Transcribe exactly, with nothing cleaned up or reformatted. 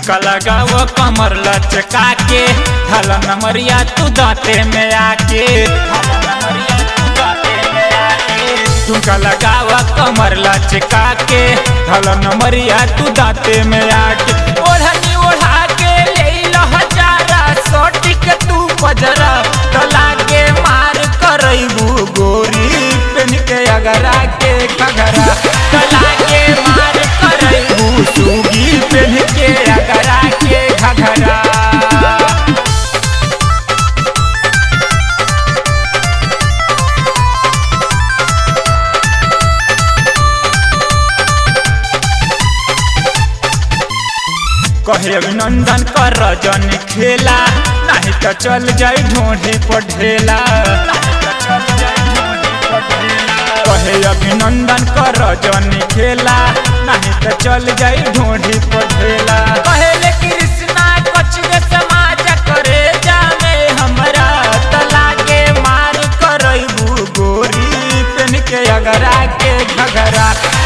झुमका लगाव कमर लचका के ढाला नमरिया तू दाते में आके झुमका लगाव कमर लचका के ढाला नमरिया तू दाते में आके ओढ़नी ओढ़ा के ले लो हजारा सोटी के तू बजरा तला के मार करबू गोरी पेन के अगरा के घगरा तला के मार करबू सुगी पेन के अगरा के घगरा। कहे अभिनंदन कर जन खेला नहीं तो चल जाई ढोढ़ी पर ढेला। कहे अभिनंदन कर जन खेला नहीं तो चल जाई ढोढ़ी पर ढेला। कहे कृष्णा कछुए समाज करे जामे हमरा तला के मार करबू गोरी पेन के अगरा के घगरा।